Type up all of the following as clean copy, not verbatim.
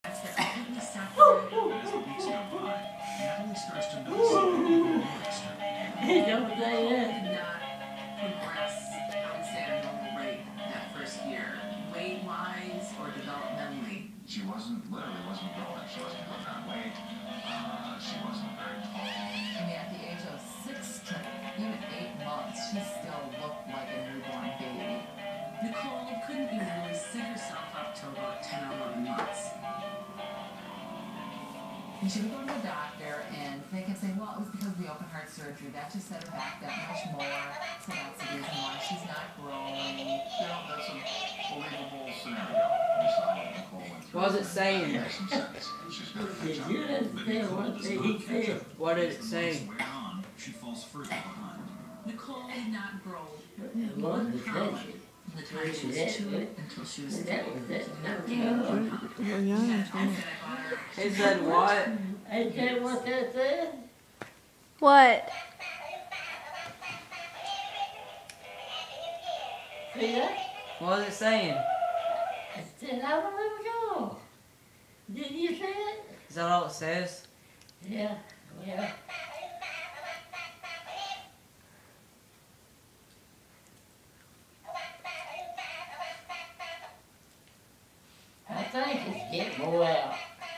Natalie starts to notice something next her. Don't say that. Not progress, I would say, at a normal rate that first year, weight-wise or developmentally. She literally wasn't growing. She wasn't putting on weight. She wasn't very tall. I mean, at the age of 6 to even 8 months, she still looked like a newborn baby. Nicole couldn't even really sit herself up till about 10 or 11 months. And she would go to the doctor, and they can say, well, it was because of the open heart surgery. That just set her back that much more. So that's the reason why she's not growing. You know, that's a believable scenario. We saw what Nicole went through. What was it saying? Makes some sense. She's got to Did catch up. you understand what he said? What did it say? She falls further behind. Nicole did not grow It one wasn't pound touching. from the time she was 2 until she was 3. That was it. Not gaining 1 pound. He said what? Ain't that what that said? What? See that? What was it saying? It said, I will never go. Didn't you say it? Is that all it says? Yeah, yeah. I think it's getting well.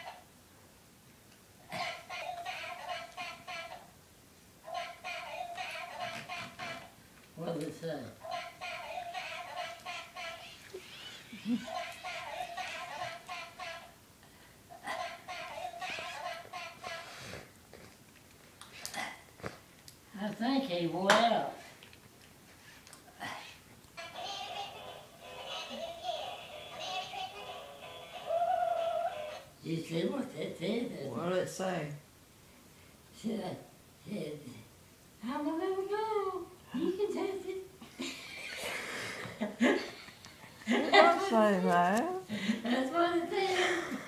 What does it say? I think he will. You see what that said? What did it say? Said, I will never go. You can test it. Don't say that. That's what it said.